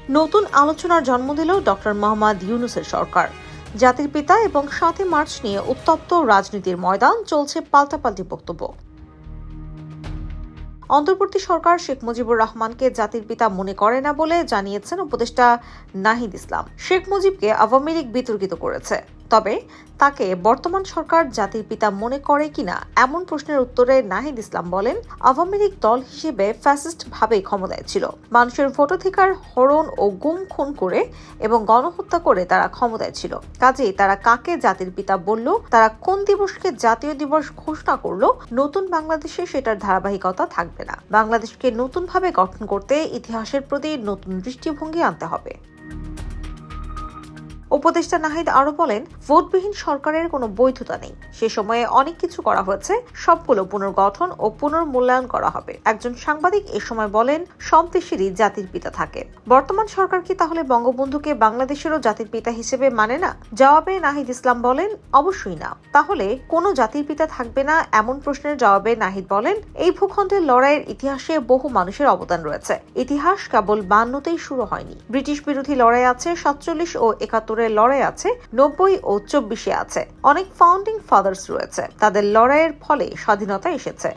নতুন আলোচনার জন্ম দিল ডক্টর মোহাম্মদ ইউনূসের সরকার। জাতির পিতা এবং ৭ই মার্চ নিয়ে উত্তপ্ত রাজনীতির ময়দান, চলছে পাল্টাপাল্টি বক্তব্য। অন্তর্বর্তী সরকার শেখ মুজিবুর রহমানকে জাতির পিতা মনে করে না বলে জানিয়েছেন উপদেষ্টা নাহিদ ইসলাম। শেখ মুজিবকে আওয়ামী লীগ বিতর্কিত করেছে, তবে তাকে বর্তমান সরকার জাতির পিতা মনে করে কিনা এমন প্রশ্নের উত্তরে নাহিদ ইসলাম বলেন, আওয়ামী লীগ দল হিসেবে ফ্যাসিস্ট ভাবে ক্ষমতায় ছিল। মানুষের ভোটাধিকার হরণ ও গুম খুন করে এবং গণহত্যা করে তারা ক্ষমতায় ছিল। কাজেই তারা কাকে জাতির পিতা বলল, তারা কোন দিবসকে জাতীয় দিবস ঘোষণা করলো, নতুন বাংলাদেশে সেটার ধারাবাহিকতা থাকবে না। বাংলাদেশকে নতুনভাবে গঠন করতে ইতিহাসের প্রতি নতুন দৃষ্টিভঙ্গি আনতে হবে। উপদেষ্টা নাহিদ আরো বলেন, ভোটবিহীন সরকারের কোনো বৈধতা নেই। সে সময়ে অনেক কিছু করা হয়েছে, সবগুলো পুনর্গঠন ও পুনর্মূল্যায়ন করা হবে। একজন সাংবাদিক এ সময় বলেন, সব দেশেরই জাতির পিতা থাকে। বর্তমান সরকার কি তাহলে বঙ্গবন্ধুকে বাংলাদেশেরও জাতির পিতা হিসেবে মানে না? জবাবে নাহিদ ইসলাম বলেন, অবশ্যই না। তাহলে কোনো জাতির পিতা থাকবে না এমন প্রশ্নের জবাবে নাহিদ বলেন, এই ভূখণ্ডের লড়াইয়ের ইতিহাসে বহু মানুষের অবদান রয়েছে। ইতিহাস কেবল 52তেই শুরু হয়নি। ব্রিটিশ বিরোধী লড়াই আছে 47 ও 71, লড়াই আছে 90 ও 24 আছে। অনেক ফাউন্ডিং ফাদার্স রয়েছে, তাদের লড়াইয়ের ফলে স্বাধীনতা এসেছে।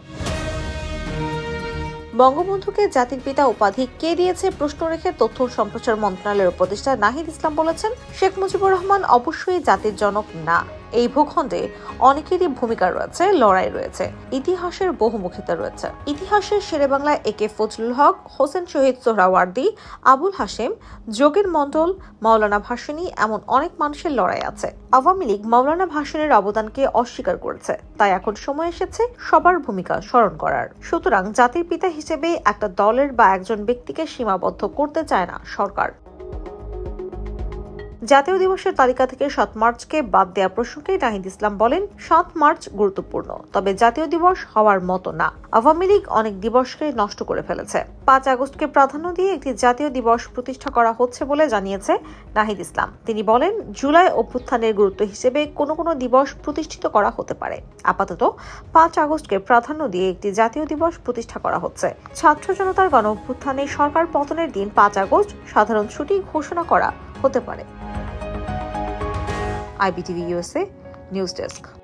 বঙ্গবন্ধুকে জাতির পিতা উপাধি কে দিয়েছে প্রশ্ন রেখে তথ্য সম্প্রচার মন্ত্রণালয়ের উপদেষ্টা নাহিদ ইসলাম বলেছেন, শেখ মুজিবুর রহমান অবশ্যই জাতির জনক না। এই ভূখণ্ডে অনেকেরই ভূমিকা রয়েছে, লড়াই রয়েছে, ইতিহাসের বহুমুখিতা রয়েছে। ইতিহাসের শেরেবাংলা একে ফজলুল হক, হোসেন শহীদ সোহরাওয়ার্দী, আবুল হাশেম, যোগের মণ্ডল, মাওলানা ভাসানী, এমন অনেক মানুষের লড়াই আছে। আওয়ামী লীগ মাওলানা ভাসানীর অবদানকে অস্বীকার করেছে, তাই এখন সময় এসেছে সবার ভূমিকা স্মরণ করার। সুতরাং জাতির পিতা হিসেবে একটা দলের বা একজন ব্যক্তিকে সীমাবদ্ধ করতে চায় না সরকার। জাতীয় দিবসের তালিকা থেকে ৭ মার্চকে বাদ দেওয়া প্রসঙ্গে নাহিদ ইসলাম বলেন, ৭ মার্চ গুরুত্বপূর্ণ, তবে জাতীয় দিবস হওয়ার মতো না। আওয়ামী লীগ অনেক দিবসকে নষ্ট করে ফেলেছে। ৫ আগস্টকে প্রাধান্য দিয়ে একটি জাতীয় দিবস প্রতিষ্ঠা করা হচ্ছে বলে জানিয়েছে নাহিদ ইসলাম। তিনি বলেন, জুলাই অভ্যুত্থানের গুরুত্ব হিসেবে কোনো কোনো দিবস প্রতিষ্ঠিত করা হতে পারে। আপাতত ৫ আগস্টকে প্রাধান্য দিয়ে একটি জাতীয় দিবস প্রতিষ্ঠা করা হচ্ছে। ছাত্র জনতার গণ অভ্যুত্থানে সরকার পতনের দিন ৫ আগস্ট সাধারণ ছুটি ঘোষণা করা হতে পারে। IBTV USA News Desk।